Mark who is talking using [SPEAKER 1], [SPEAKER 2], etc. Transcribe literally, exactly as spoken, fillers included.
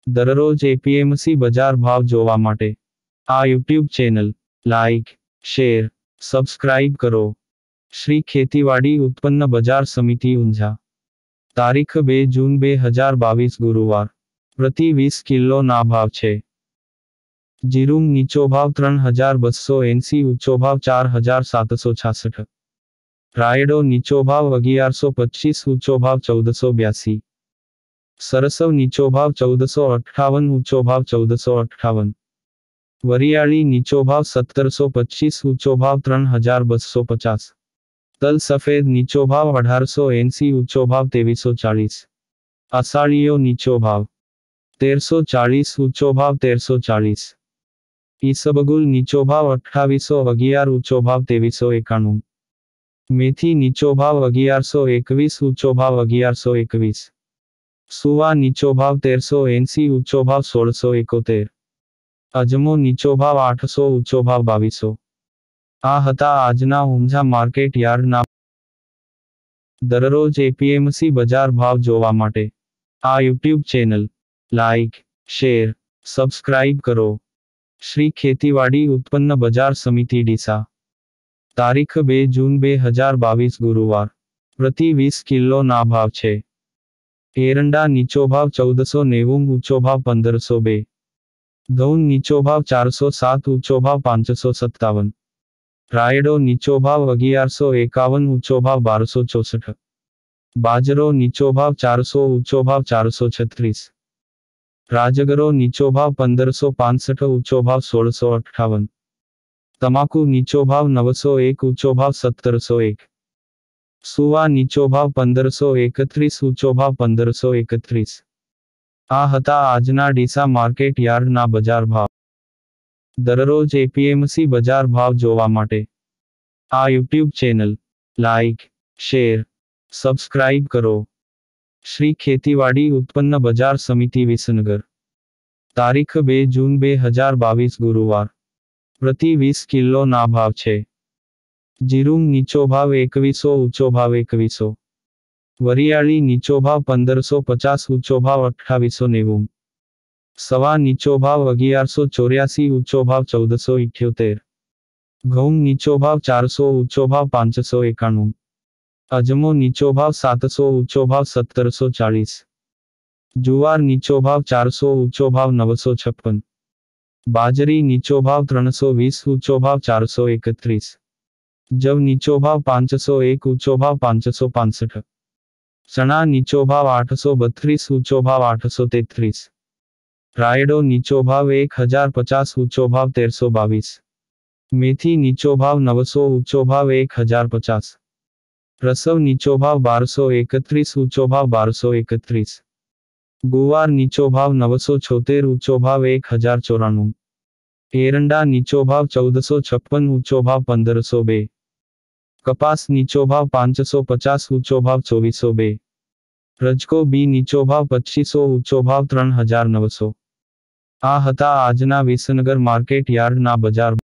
[SPEAKER 1] દરરોજ એપીએમસી બજાર ભાવ જોવા માટે આ YouTube channel like, share, subscribe કરો. શ્રી ખેતીવાડી ઉત્પન્ન બજાર સમિતિ ઊંઝા. તારીખ બે જૂન બે હજાર બાવીસ ગુરુવાર. પ્રતિ વીસ કિલોના ભાવ છે. જીરું નીચો ભાવ ત્રણ હજાર બસો એંસી, ઊંચો ભાવ ચાર હજાર સાતસો છાસઠ. રાયડો નીચો ભાવ અગિયારસો પચીસ, ઊંચો ભાવ ચૌદસો બ્યાસી. સરસવ નીચો ભાવ ચૌદસો અઠ્ઠાવન, ઊંચો ભાવ ચૌદસો અઠ્ઠાવન. વરિયાળી નીચો ભાવ સત્તરસો પચીસ, ઊંચો ભાવ ત્રણ હજાર બસો પચાસ. તલ સફેદ નીચો ભાવ અઢારસો એંસી, ઊંચો ભાવ ત્રેવીસો ચાલીસ. અષાઢીયો નીચો ભાવ તેરસો ચાલીસ, ઊંચો ભાવ તેરસો ચાલીસ. ઈસબગુલ નીચો ભાવ અઠ્ઠાવીસો અગિયાર, ઊંચો ભાવ ત્રેવીસો એકાણું. મેથી નીચો ભાવ અગિયારસો એકવીસ, ઊંચો ભાવ અગિયારસો એકવીસ. સુવા નીચો ભાવ તેરસો એંસી, ઊંચો ભાવ સોળસો એકોતેર. અજમો નીચો ભાવ આઠસો, ઊંચો ભાવ બાવીસો. આ હતા આજના ઊંઝા માર્કેટ યાર્ડના. દરરોજ એપીએમસી બજાર ભાવ જોવા માટે આ YouTube channel like, share, subscribe કરો. શ્રી ખેતીવાડી ઉત્પન્ન બજાર સમિતિ ડીસા. તારીખ બે જૂન બે હજાર બાવીસ ગુરુવાર. પ્રતિ વીસ કિલોના ભાવ છે. એરંડા નીચો ભાવ ચૌદસો નેવું, ઊંચો ભાવ પંદરસો બે. ઘઉં નીચો ભાવ ચારસો સાત, ઊંચો ભાવ પાંચસો સત્તાવન. રાયડો નીચો ભાવ અગિયારસો એકાવન, ઊંચો ભાવ બારસો ચોસઠ. બાજરો નીચો ભાવ ચારસો, ઊંચો ભાવ ચારસો છત્રીસ. રાજગરો નીચો ભાવ પંદરસો પાસઠ, ઊંચો ભાવ સોળસો અઠ્ઠાવન. તમાકુ નીચો ભાવ નવસો એક, ઊંચો ભાવ સત્તરસો એક. સુવા નીચો ભાવ પંદરસો એકત્રીસ, ઊંચો ભાવ પંદરસો એકત્રીસ. આ હતા આજના ડીસા માર્કેટ યાર્ડના બજાર ભાવ. દરરોજ એપીએમસી બજાર ભાવ જોવા માટે આ YouTube channel like, share, subscribe કરો. શ્રી ખેતીવાડી ઉત્પન્ન બજાર સમિતિ વિસનગર. તારીખ બે જૂન બે હજાર બાવીસ ગુરુવાર. પ્રતિ વીસ કિલોના ભાવ છે. જીરું નીચો ભાવ એકવીસો, ઊંચો ભાવ એકવીસો. વરિયાળી નીચો ભાવ પંદરસો પચાસ, ઊંચો ભાવ અઠ્ઠાવીસો નેવું. સવા નીચો ભાવ અગિયારસો ચોર્યાસી, ઊંચો ભાવ ચૌદસો ઇઠ્યોતેર. ઘઉં નીચો ભાવ ચારસો, ઊંચો ભાવ પાંચસો એકાણું. અજમો નીચો ભાવ સાતસો, ઊંચો ભાવ સત્તરસો ચાલીસ. જુવાર નીચો ભાવ ચારસો, ઊંચો ભાવ નવસો છપ્પન. બાજરી નીચો ભાવ ત્રણસો વીસ, ઊંચો ભાવ ચારસો એકત્રીસ. જવ નીચો ભાવ પાંચસો એક, ઊંચો ભાવ પાંચસો પાંસઠ. ચણા નીચો ભાવ આઠસો બત્રીસ, ઊંચો ભાવ આઠસો તેત્રીસ. રાયડો નીચો ભાવ એક હજાર પચાસ, ઊંચો ભાવ તેરસો બાવીસ. મેથી નીચો ભાવ નવસો, ઊંચો ભાવ એક હજાર પચાસ. રસવ નીચો ભાવ બારસો એકત્રીસ, ઊંચો ભાવ બારસો એકત્રીસ. ગુવાર નીચો ભાવ નવસો છોતેર, ઊંચો ભાવ એક હજાર ચોરાણું. એરંડા નીચો ભાવ ચૌદસો છપ્પન, ઊંચો ભાવ પંદરસો બે. કપાસ નીચો ભાવ પાંચસો પચાસ, ઊંચો ભાવ ચોવીસો બે. રજકો બી નીચો ભાવ પચીસો, ઊંચો ભાવ ત્રણ હજાર નવસો. આ હતા આજના વિસનગર માર્કેટ યાર્ડના બજાર